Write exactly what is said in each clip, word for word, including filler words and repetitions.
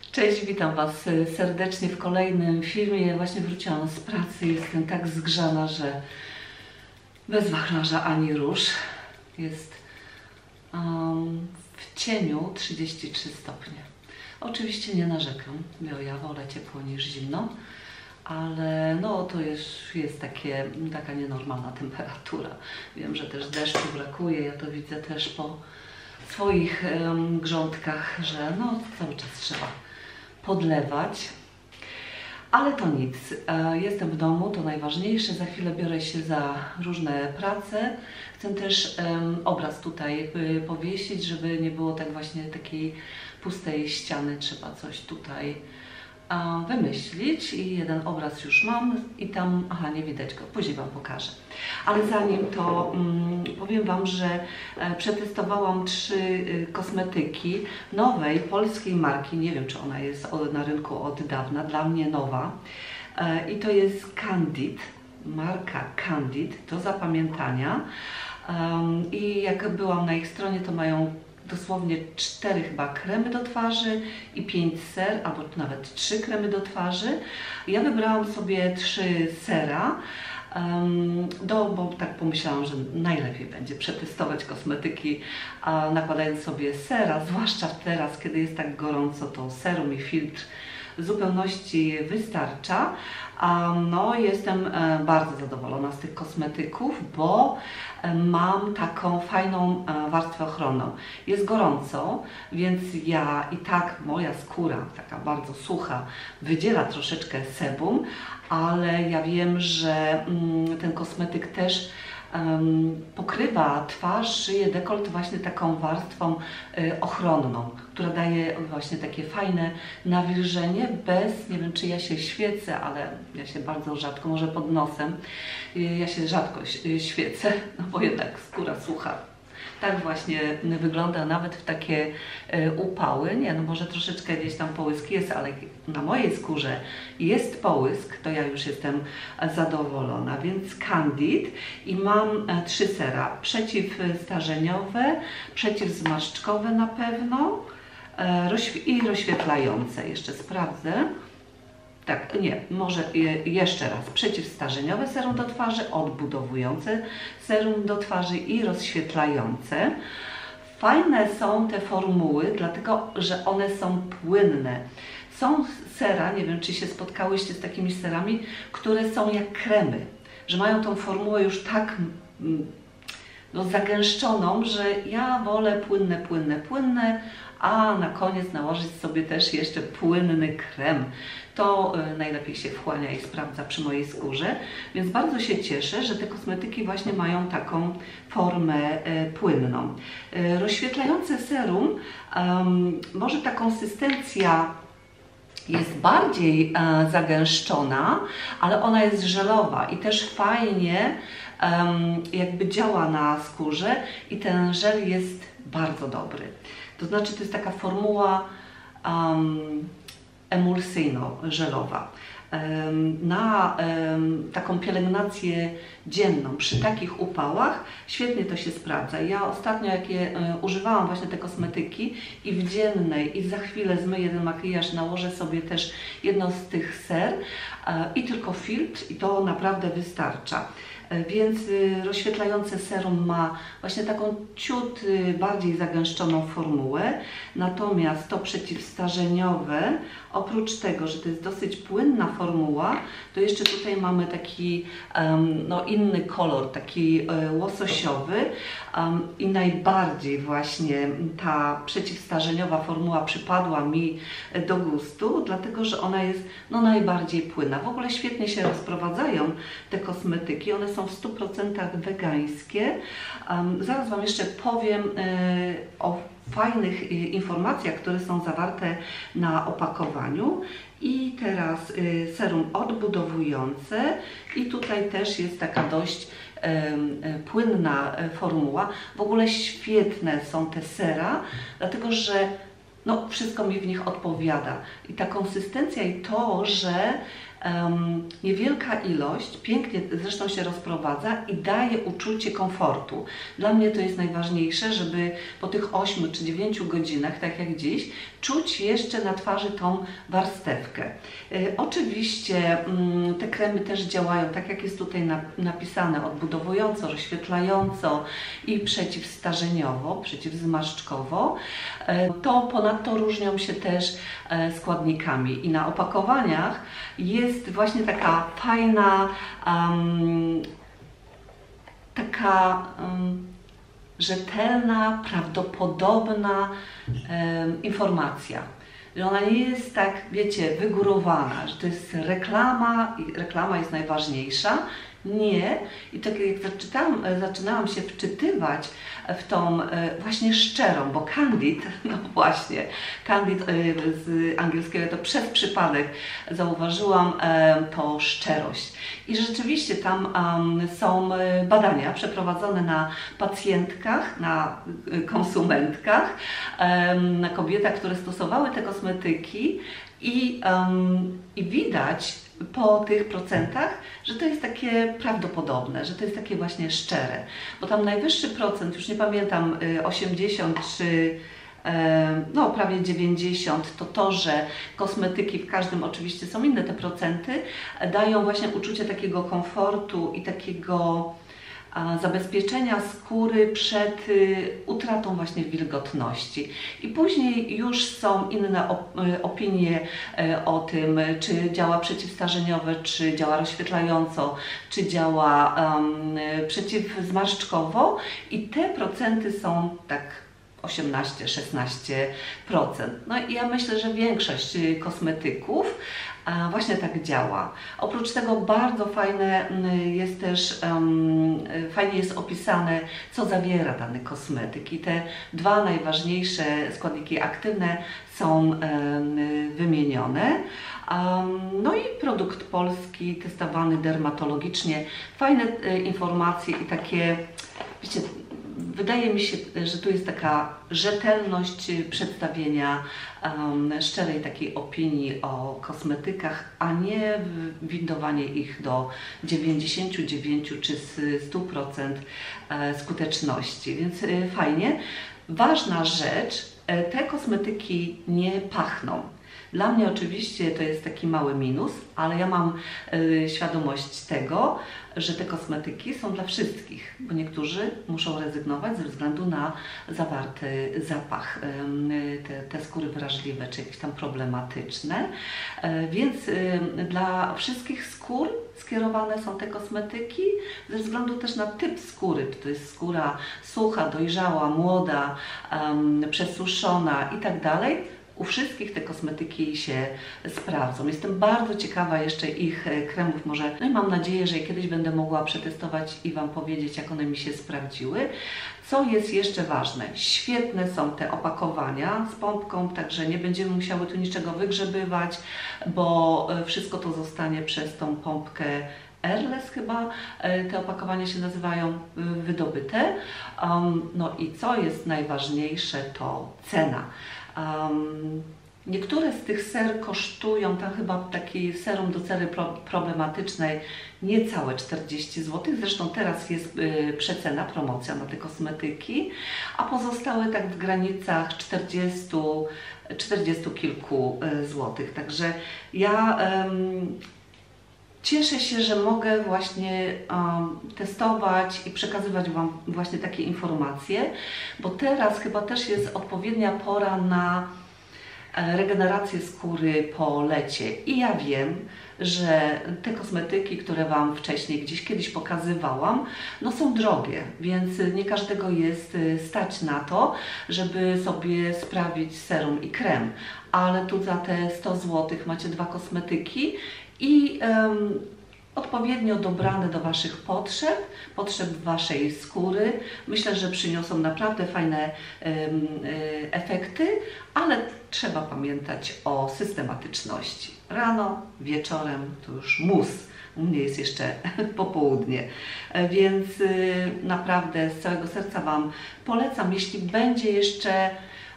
Cześć, witam Was serdecznie w kolejnym filmie. Ja właśnie wróciłam z pracy, jestem tak zgrzana, że bez wachlarza ani róż. Jest um, w cieniu trzydzieści trzy stopnie. Oczywiście nie narzekam, bo ja wolę ciepło niż zimno, ale no to jest, jest takie, taka nienormalna temperatura. Wiem, że też deszczu brakuje, ja to widzę też po swoich um, grządkach, że no cały czas trzeba podlewać, ale to nic. Jestem w domu, to najważniejsze. Za chwilę biorę się za różne prace. Chcę też um, obraz tutaj powiesić, żeby nie było tak właśnie takiej pustej ściany. Trzeba coś tutaj um, wymyślić i jeden obraz już mam i tam, aha, nie widać go, później Wam pokażę. Ale zanim to um, powiem Wam, że e, przetestowałam trzy y, kosmetyki nowej polskiej marki. Nie wiem, czy ona jest o, na rynku od dawna, dla mnie nowa. E, I to jest Candid, marka Candid, do zapamiętania. Um, I jak byłam na ich stronie, to mają dosłownie cztery chyba kremy do twarzy i pięć ser, albo nawet trzy kremy do twarzy. Ja wybrałam sobie trzy sera. Um, do, bo tak pomyślałam, że najlepiej będzie przetestować kosmetyki, a nakładając sobie sera, zwłaszcza teraz, kiedy jest tak gorąco, to serum i filtr w zupełności wystarcza. Um, no, jestem e, bardzo zadowolona z tych kosmetyków, bo e, mam taką fajną e, warstwę ochronną. Jest gorąco, więc ja i tak moja skóra, taka bardzo sucha, wydziela troszeczkę sebum, ale ja wiem, że mm, ten kosmetyk też um, pokrywa twarz, szyję, dekolt właśnie taką warstwą y, ochronną, która daje właśnie takie fajne nawilżenie bez, nie wiem czy ja się świecę, ale ja się bardzo rzadko, może pod nosem, y, ja się rzadko y, świecę, no bo jednak skóra sucha. Tak właśnie wygląda nawet w takie y, upały. Nie, no może troszeczkę gdzieś tam połysk jest, ale na mojej skórze jest połysk, to ja już jestem zadowolona. Więc Candid i mam e, trzy sera. Przeciwstarzeniowe, przeciwzmarszczkowe na pewno e, rozświ i rozświetlające. Jeszcze sprawdzę. Tak, nie, może jeszcze raz. Przeciwstarzeniowe serum do twarzy, odbudowujące serum do twarzy i rozświetlające. Fajne są te formuły, dlatego że one są płynne. Są sera, nie wiem czy się spotkałyście z takimi serami, które są jak kremy, że mają tą formułę już tak no, zagęszczoną, że ja wolę płynne, płynne, płynne, a na koniec nałożyć sobie też jeszcze płynny krem. To y, najlepiej się wchłania i sprawdza przy mojej skórze, więc bardzo się cieszę, że te kosmetyki właśnie mają taką formę y, płynną. Y, rozświetlające serum, um, może ta konsystencja jest bardziej e, zagęszczona, ale ona jest żelowa i też fajnie um, jakby działa na skórze i ten żel jest bardzo dobry. To znaczy to jest taka formuła um, emulsyjno-żelowa. Um, na um, taką pielęgnację dzienną przy takich upałach świetnie to się sprawdza. Ja ostatnio jak je, e, używałam właśnie te kosmetyki i w dziennej i za chwilę zmyję ten makijaż, nałożę sobie też jedno z tych ser e, i tylko filtr i to naprawdę wystarcza. Więc rozświetlające serum ma właśnie taką ciut bardziej zagęszczoną formułę, natomiast to przeciwstarzeniowe, oprócz tego, że to jest dosyć płynna formuła, to jeszcze tutaj mamy taki um, no, inny kolor, taki um, łososiowy um, i najbardziej właśnie ta przeciwstarzeniowa formuła przypadła mi do gustu, dlatego że ona jest no, najbardziej płynna. W ogóle świetnie się rozprowadzają te kosmetyki, one są w stu procentach wegańskie. Um, zaraz Wam jeszcze powiem y, o fajnych y, informacjach, które są zawarte na opakowaniu. I teraz y, serum odbudowujące i tutaj też jest taka dość y, y, płynna y, formuła. W ogóle świetne są te sera, dlatego że no, wszystko mi w nich odpowiada. I ta konsystencja i to, że um, niewielka ilość, pięknie zresztą się rozprowadza i daje uczucie komfortu. Dla mnie to jest najważniejsze, żeby po tych ośmiu czy dziewięciu godzinach, tak jak dziś, czuć jeszcze na twarzy tą warstewkę. Y, oczywiście y, te kremy też działają, tak jak jest tutaj na, napisane, odbudowująco, rozświetlająco i przeciwstarzeniowo, przeciwzmarszczkowo. Y, to ponadto różnią się też y, składnikami i na opakowaniach jest właśnie taka fajna, um, taka um, rzetelna, prawdopodobna um, informacja. Że ona nie jest tak, wiecie, wygórowana, że to jest reklama i reklama jest najważniejsza. Nie. I tak jak zaczynałam, zaczynałam się wczytywać w tą właśnie szczerą, bo candid, no właśnie, candid z angielskiego to przez przypadek zauważyłam to szczerość. I rzeczywiście tam są badania przeprowadzone na pacjentkach, na konsumentkach, na kobietach, które stosowały te kosmetyki i, i widać po tych procentach, że to jest takie prawdopodobne, że to jest takie właśnie szczere. Bo tam najwyższy procent, już nie pamiętam, osiemdziesiąt czy no prawie dziewięćdziesiąt, to to, że kosmetyki, w każdym oczywiście są inne te procenty, dają właśnie uczucie takiego komfortu i takiego zabezpieczenia skóry przed utratą właśnie wilgotności. I później już są inne opinie o tym, czy działa przeciwstarzeniowe, czy działa rozświetlająco, czy działa um, przeciwzmarszczkowo i te procenty są tak osiemnaście do szesnastu procent. No i ja myślę, że większość kosmetyków właśnie tak działa. Oprócz tego bardzo fajne jest też, um, fajnie jest opisane, co zawiera dany kosmetyk i te dwa najważniejsze składniki aktywne są um, wymienione. Um, no i produkt polski, testowany dermatologicznie. Fajne e, informacje i takie, wiecie, wydaje mi się, że tu jest taka rzetelność przedstawienia um, szczerej takiej opinii o kosmetykach, a nie windowanie ich do dziewięćdziesięciu dziewięciu czy stu procent skuteczności, więc y, fajnie. Ważna rzecz, te kosmetyki nie pachną. Dla mnie oczywiście to jest taki mały minus, ale ja mam y, świadomość tego, że te kosmetyki są dla wszystkich, bo niektórzy muszą rezygnować ze względu na zawarty zapach, y, te, te skóry wrażliwe czy jakieś tam problematyczne, y, więc y, dla wszystkich skór skierowane są te kosmetyki ze względu też na typ skóry, czy to jest skóra sucha, dojrzała, młoda, um, przesuszona i tak dalej. U wszystkich te kosmetyki się sprawdzą. Jestem bardzo ciekawa jeszcze ich kremów, może, no i mam nadzieję, że kiedyś będę mogła przetestować i Wam powiedzieć, jak one mi się sprawdziły. Co jest jeszcze ważne? Świetne są te opakowania z pompką, także nie będziemy musiały tu niczego wygrzebywać, bo wszystko to zostanie przez tą pompkę Airless chyba, te opakowania się nazywają, wydobyte. Um, no i co jest najważniejsze, to cena. Um, niektóre z tych ser kosztują, tam chyba taki serum do cery pro, problematycznej, niecałe czterdzieści złotych. Zresztą teraz jest y, przecena, promocja na te kosmetyki, a pozostałe tak w granicach czterdziestu, czterdziestu kilku y, złotych. Także ja ym, cieszę się, że mogę właśnie um, testować i przekazywać Wam właśnie takie informacje, bo teraz chyba też jest odpowiednia pora na regenerację skóry po lecie. I ja wiem, że te kosmetyki, które Wam wcześniej gdzieś kiedyś pokazywałam, no są drogie, więc nie każdego jest stać na to, żeby sobie sprawić serum i krem. Ale tu za te sto złotych macie dwa kosmetyki i um, odpowiednio dobrane do Waszych potrzeb, potrzeb Waszej skóry. Myślę, że przyniosą naprawdę fajne um, efekty, ale trzeba pamiętać o systematyczności. Rano, wieczorem to już mus. U mnie jest jeszcze popołudnie, więc y, naprawdę z całego serca Wam polecam. Jeśli będzie jeszcze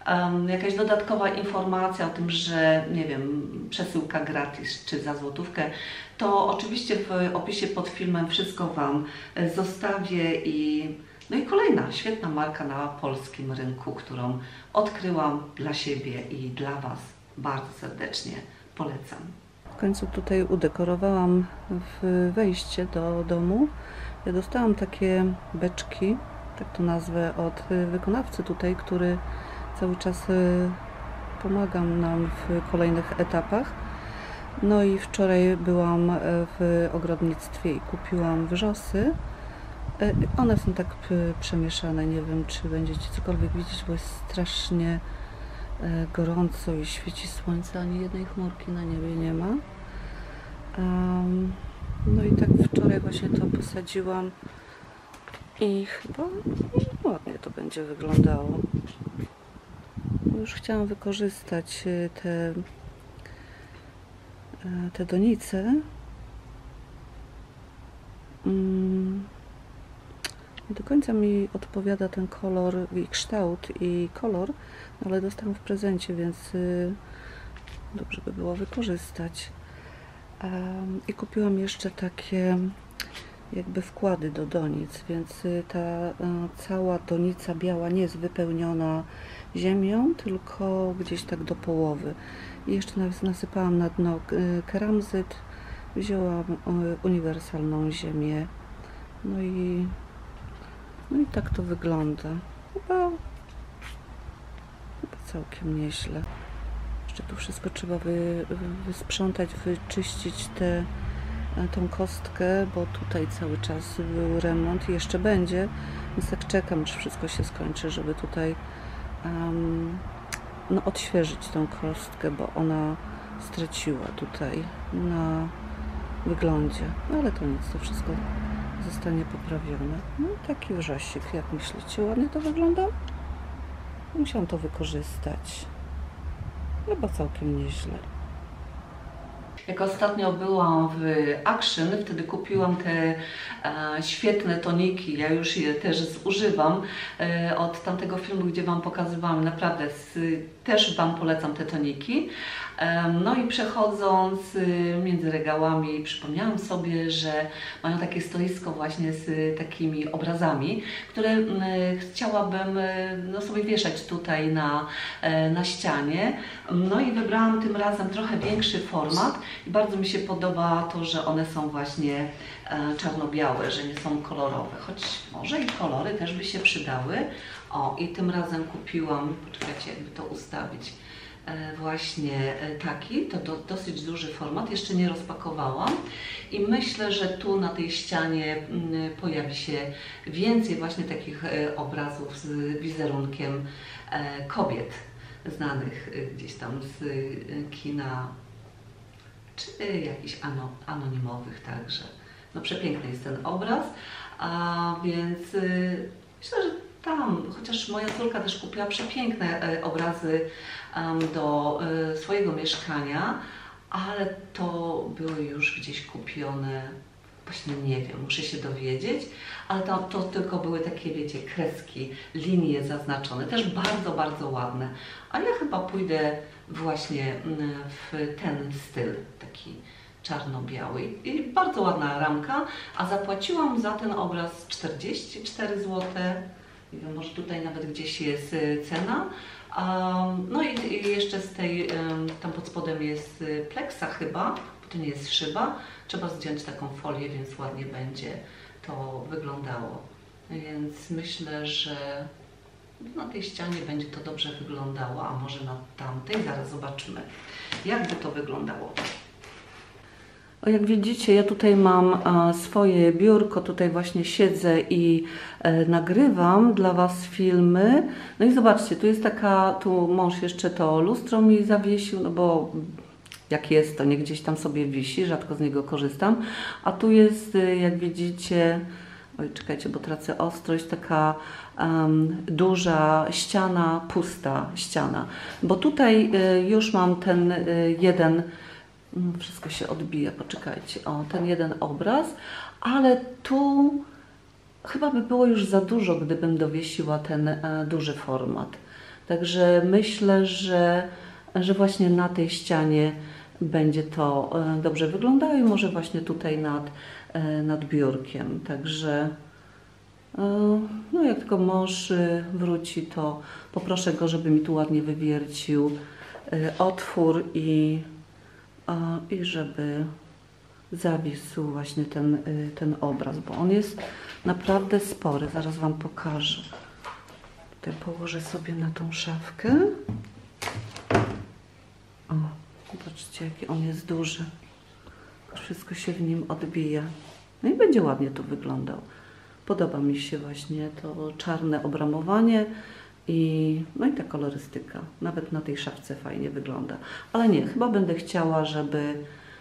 um, jakaś dodatkowa informacja o tym, że nie wiem, przesyłka gratis czy za złotówkę, to oczywiście w opisie pod filmem wszystko Wam zostawię. I no i kolejna świetna marka na polskim rynku, którą odkryłam dla siebie i dla Was. Bardzo serdecznie polecam. W końcu tutaj udekorowałam wejście do domu. Ja dostałam takie beczki, tak to nazwę, od wykonawcy tutaj, który cały czas pomaga nam w kolejnych etapach. No i wczoraj byłam w ogrodnictwie i kupiłam wrzosy. One są tak przemieszane, nie wiem, czy będziecie cokolwiek widzieć, bo jest strasznie gorąco i świeci słońce, ani jednej chmurki na niebie nie ma. Um, no i tak wczoraj właśnie to posadziłam i chyba ładnie to będzie wyglądało. Już chciałam wykorzystać te, te donice. Um, nie do końca mi odpowiada ten kolor i kształt i kolor, ale dostałam w prezencie, więc y, dobrze by było wykorzystać. Um, I kupiłam jeszcze takie jakby wkłady do donic, więc y, ta y, cała donica biała nie jest wypełniona ziemią, tylko gdzieś tak do połowy. I jeszcze nasypałam na dno y, keramzyt, wzięłam y, uniwersalną ziemię. No i No i tak to wygląda. Chyba, chyba całkiem nieźle. Jeszcze tu wszystko trzeba wy, wysprzątać, wyczyścić tę tą kostkę, bo tutaj cały czas był remont i jeszcze będzie. Więc tak czekam, aż wszystko się skończy, żeby tutaj um, no, odświeżyć tą kostkę, bo ona straciła tutaj na wyglądzie. No ale to nic, to wszystko zostanie poprawione. No taki wrzosik, jak myślicie, ładnie to wygląda? Musiałam to wykorzystać. Chyba całkiem nieźle. Jak ostatnio byłam w Action, wtedy kupiłam te e, świetne toniki, ja już je też zużywam e, od tamtego filmu, gdzie Wam pokazywałam, naprawdę z, też Wam polecam te toniki. E, no i przechodząc między regałami przypomniałam sobie, że mają takie stoisko właśnie z takimi obrazami, które e, chciałabym e, no, sobie wieszać tutaj na, e, na ścianie. No i wybrałam tym razem trochę większy format. I bardzo mi się podoba to, że one są właśnie e, czarno-białe, że nie są kolorowe, choć może i kolory też by się przydały. O, i tym razem kupiłam, poczekajcie, jakby to ustawić, e, właśnie e, taki, to do, dosyć duży format, jeszcze nie rozpakowałam i myślę, że tu na tej ścianie m, pojawi się więcej właśnie takich e, obrazów z wizerunkiem e, kobiet znanych e, gdzieś tam z e, kina, czy jakichś anonimowych także. No przepiękny jest ten obraz, a więc y, myślę, że tam, chociaż moja córka też kupiła przepiękne y, obrazy y, do y, swojego mieszkania, ale to były już gdzieś kupione, właśnie nie wiem, muszę się dowiedzieć, ale to, to tylko były takie, wiecie, kreski, linie zaznaczone, też bardzo, bardzo ładne. A ja chyba pójdę właśnie w ten styl, taki czarno-biały. I bardzo ładna ramka, a zapłaciłam za ten obraz czterdzieści cztery złote. Nie wiem, może tutaj nawet gdzieś jest cena. Um, no i, i jeszcze z tej, um, tam pod spodem jest pleksa chyba, bo to nie jest szyba. Trzeba zdjąć taką folię, więc ładnie będzie to wyglądało. Więc myślę, że na tej ścianie będzie to dobrze wyglądało, a może na tamtej, zaraz zobaczymy, jak by to wyglądało. O, jak widzicie, ja tutaj mam a, swoje biurko, tutaj właśnie siedzę i e, nagrywam dla Was filmy. No i zobaczcie, tu jest taka, tu mąż jeszcze to lustro mi zawiesił, no bo jak jest, to nie gdzieś tam sobie wisi, rzadko z niego korzystam. A tu jest, jak widzicie, oj, czekajcie, bo tracę ostrość, taka um, duża ściana, pusta ściana. Bo tutaj y, już mam ten y, jeden, y, wszystko się odbija, poczekajcie, o, ten jeden obraz, ale tu chyba by było już za dużo, gdybym dowiesiła ten y, duży format. Także myślę, że, że właśnie na tej ścianie będzie to dobrze wyglądało i może właśnie tutaj nad, nad biurkiem. Także no jak tylko mąż wróci, to poproszę go, żeby mi tu ładnie wywiercił otwór i, i żeby zawisł właśnie ten, ten obraz, bo on jest naprawdę spory. Zaraz Wam pokażę. Tutaj położę sobie na tą szafkę. O, zobaczcie, jaki on jest duży. Wszystko się w nim odbija. No i będzie ładnie to wyglądał. Podoba mi się właśnie to czarne obramowanie i, no i ta kolorystyka. Nawet na tej szafce fajnie wygląda. Ale nie, chyba będę chciała, żeby,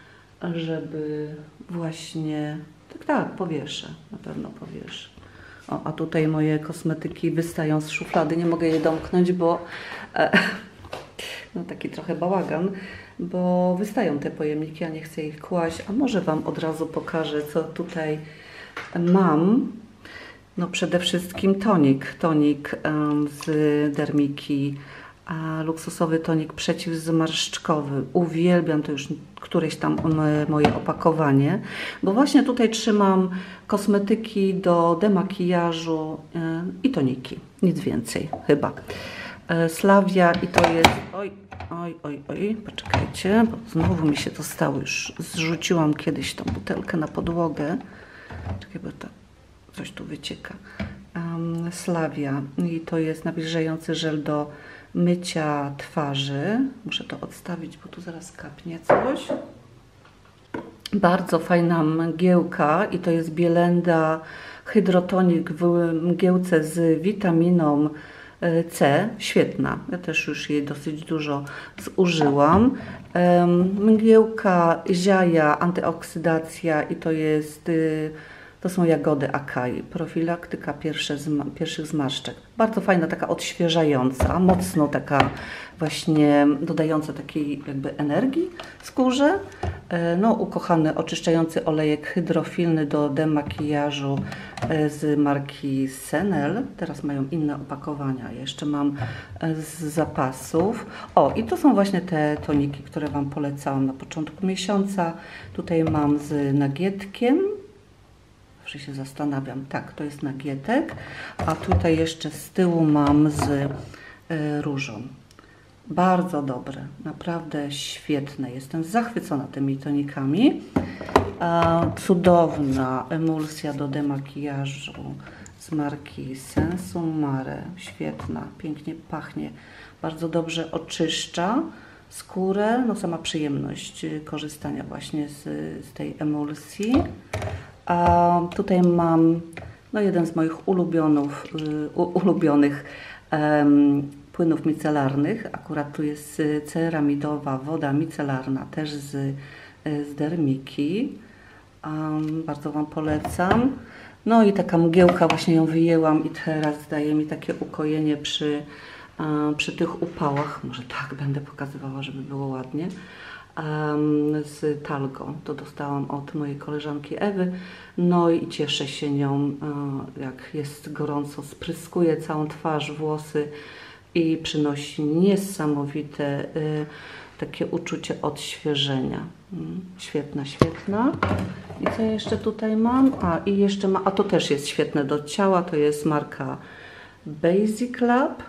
żeby właśnie... Tak, tak, powieszę. Na pewno powieszę. O, a tutaj moje kosmetyki wystają z szuflady. Nie mogę je domknąć, bo... E, no taki trochę bałagan, bo wystają te pojemniki, a nie chcę ich kłaść. A może Wam od razu pokażę, co tutaj mam. No przede wszystkim tonik. Tonik um, z Dermiki. A luksusowy tonik przeciwzmarszczkowy. Uwielbiam to już któreś tam moje opakowanie, bo właśnie tutaj trzymam kosmetyki do demakijażu yy, i toniki. Nic więcej chyba. Yy, Slavia i to jest... Oj, oj, oj, oj, poczekajcie, bo znowu mi się to stało. Już zrzuciłam kiedyś tą butelkę na podłogę. Czekaj, bo to coś tu wycieka. Um, Slavia i to jest nawilżający żel do mycia twarzy. Muszę to odstawić, bo tu zaraz kapnie coś. Bardzo fajna mgiełka i to jest Bielenda Hydrotonik w mgiełce z witaminą C. Świetna. Ja też już jej dosyć dużo zużyłam. Mgiełka ziaja, antyoksydacja i to jest... To są jagody akai, profilaktyka pierwsze zma pierwszych zmarszczek. Bardzo fajna, taka odświeżająca, mocno taka właśnie dodająca takiej jakby energii skórze. No, ukochany oczyszczający olejek hydrofilny do demakijażu z marki Senel. Teraz mają inne opakowania, jeszcze mam z zapasów. O, i to są właśnie te toniki, które Wam polecałam na początku miesiąca. Tutaj mam z nagietkiem. Się zastanawiam. Tak, to jest nagietek, a tutaj jeszcze z tyłu mam z y, różą. Bardzo dobre, naprawdę świetne. Jestem zachwycona tymi tonikami. A, cudowna emulsja do demakijażu z marki Sensum Mare. Świetna, pięknie pachnie. Bardzo dobrze oczyszcza skórę. No sama przyjemność korzystania właśnie z, z tej emulsji. A tutaj mam no, jeden z moich ulubionów, u, ulubionych um, płynów micelarnych. Akurat tu jest ceramidowa woda micelarna, też z, z Dermiki. Um, bardzo Wam polecam. No i taka mgiełka, właśnie ją wyjęłam i teraz daje mi takie ukojenie przy, um, przy tych upałach. Może tak będę pokazywała, żeby było ładnie. Um, z Talgo. To dostałam od mojej koleżanki Ewy. No i cieszę się nią, uh, jak jest gorąco. Spryskuje całą twarz, włosy i przynosi niesamowite y, takie uczucie odświeżenia. Mm, świetna, świetna. I co jeszcze tutaj mam? A, i jeszcze ma, a to też jest świetne do ciała. To jest marka Basic Lab.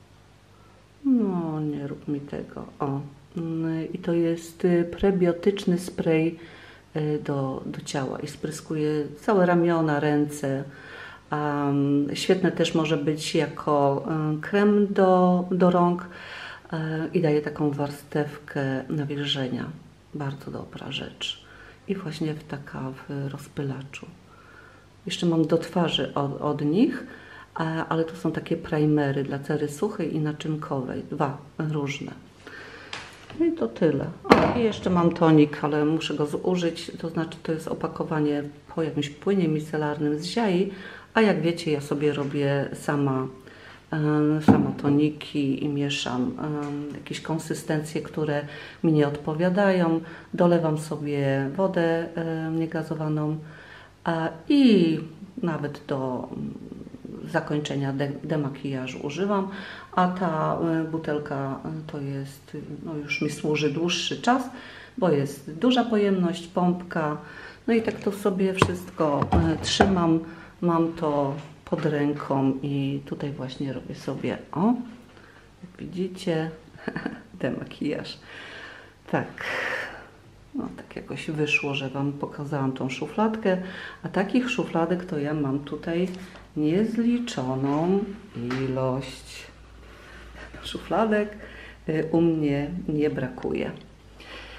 No, nie rób mi tego. O. I to jest prebiotyczny spray do, do ciała i spryskuje całe ramiona, ręce. Um, świetne też może być jako um, krem do, do rąk um, i daje taką warstewkę nawilżenia. Bardzo dobra rzecz. I właśnie w taka w rozpylaczu. Jeszcze mam do twarzy od, od nich, a, ale to są takie primery dla cery suchej i naczynkowej. Dwa różne. No i to tyle. O, i jeszcze mam tonik, ale muszę go zużyć, to znaczy to jest opakowanie po jakimś płynie micelarnym z ziai, a jak wiecie, ja sobie robię sama, um, sama toniki i mieszam um, jakieś konsystencje, które mi nie odpowiadają. Dolewam sobie wodę um, niegazowaną a, i nawet do zakończenia de demakijażu używam, a ta butelka to jest, no już mi służy dłuższy czas, bo jest duża pojemność, pompka, no i tak to sobie wszystko trzymam, mam to pod ręką i tutaj właśnie robię sobie, o, jak widzicie, demakijaż. Tak, no tak jakoś wyszło, że Wam pokazałam tą szufladkę, a takich szufladek to ja mam tutaj niezliczoną ilość. Szufladek u mnie nie brakuje.